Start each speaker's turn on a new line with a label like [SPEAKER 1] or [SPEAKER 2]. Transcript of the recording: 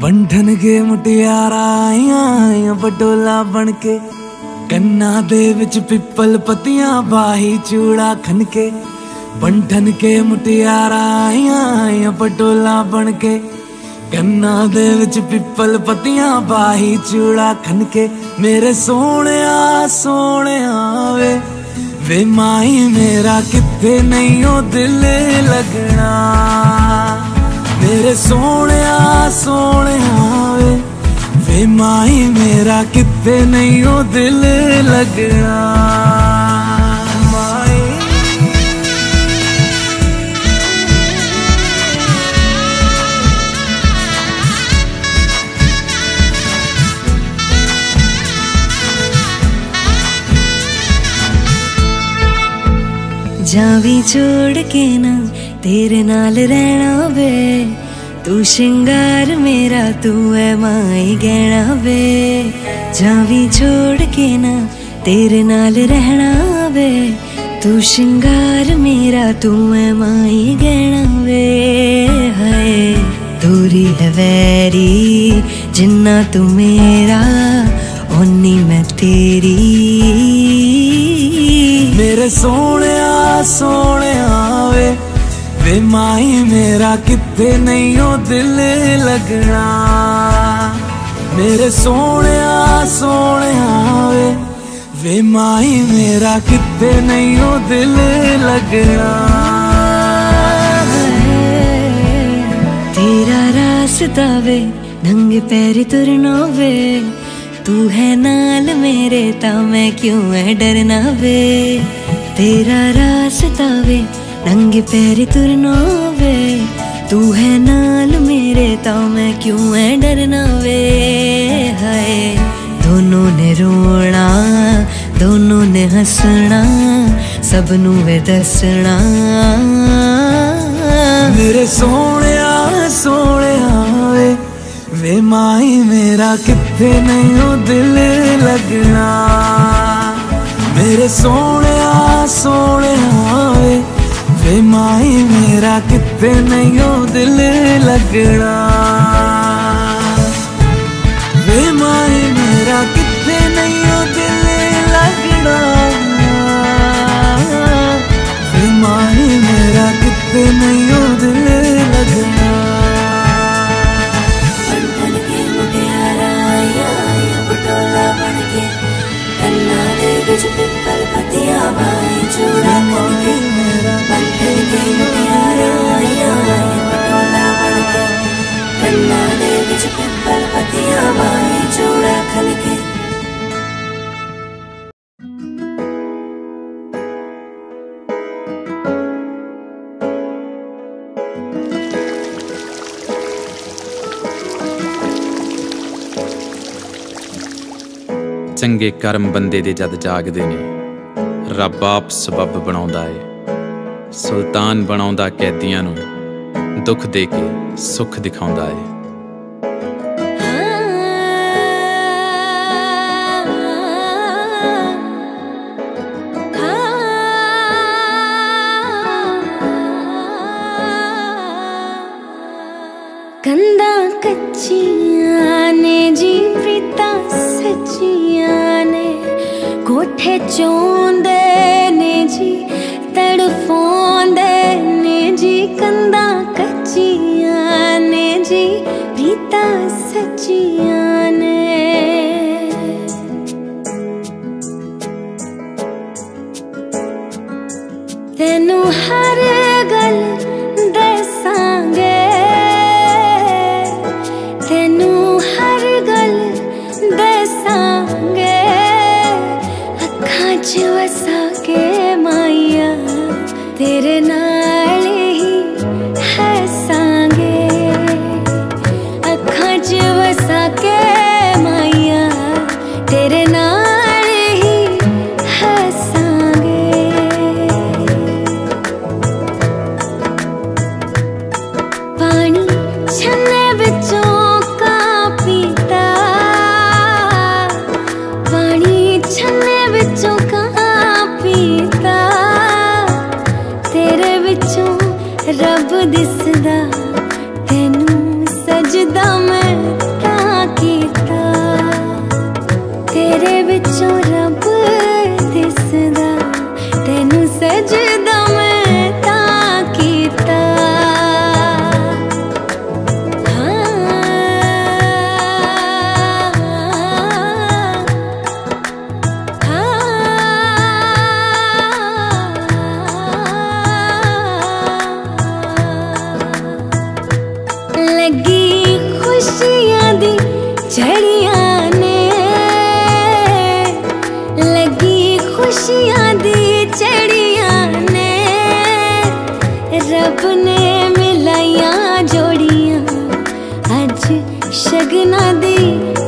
[SPEAKER 1] बंधन के मुटियारा आइया बटोला बनके, कन्ना दे विच पिपल पतियां बाही चूड़ा खनके। बंधन के मुटियारा आइया बटोला बनके, कन्ना दे विच पिपल पतियां बाही चूड़ा खनके। मेरे सोहणिया सोहणिया वे माई मेरा किथे नहीं ओ दिल लगना। मेरे सोहणिया सोहणिया वे माई मेरा किथे नहीं ओ दिल लगना।
[SPEAKER 2] जावी छोड़ के ना तेरे नाल रहना वे, तू शिंगार मेरा तू है माई गहना वे। जावी छोड़ के ना तेरे नाल रहना वे, तू शिंगार मेरा तू है माई गहना वे। हाय दूरी है वैरी जिन्ना तू मेरा ओनी मैं तेरी।
[SPEAKER 1] मेरे सोहणिया सोहणिया वे माई मेरा किथे नहीं ओ दिल लगना। मेरे सोहणिया सोहणिया वे माई मेरा किथे नहीं ओ दिल लगना।
[SPEAKER 2] तेरा रास्ता वे नंगे पैर तुरना वे, तू है नाल मेरे ता मैं क्यों है डरना वे। तेरा रास्ता वे नंगे पैर तुरना वे, तू है नाल मेरे ता मैं क्यों है डरना वे। हाय दोनों ने रोना दोनों ने हंसना, सबनू वे दसना।
[SPEAKER 1] मेरे सोहणिया सोहणिया वे माई मेरा किथे नहीं ओ दिल लगना। मेरे सोहणिया सोहणिया वे माई मेरा किथे नहीं ओ दिल लगना। वे माई मेरा किथे नहीं ओ दिल लगना। वे माई मेरा किथे नहीं ओ दिल लगना।
[SPEAKER 2] पिपल पतियां बाही चूड़ा खनके, बंधन के मुटियारा आया पटोला बनके, कन्ना दे विच पिपल पतियां बाही चूड़ा खनके।
[SPEAKER 3] चंगे कर्म बंदे दे जद जागदे ने, रब आप सबब बनाउंदा है। सुल्तान बनाउंदा कैदियां नूं, दुख दे के सुख दिखाउंदा है।
[SPEAKER 2] कंधा कच्चियां ने जी प्रीता सच्चियां ने, कोठे चोंदे ने जी तड़फोंदे ने जी। कंधा कच्चियां ने जी प्रीता सच्चियां ने। तेनू हर गल दसांगे, तेनू हर गल दसांगे, अखां च वसा के माइया तेरे नाल ही हसांगे। अखां च वसा के माइया तेरे नाल ही हसांगे। पानी छन्ने विचों का पीता, पानी छन्ने विचों का पीता, तेरे खुशियां दी चढ़ियां ने, रब ने मिलाइयां जोड़ियां अज शगना दी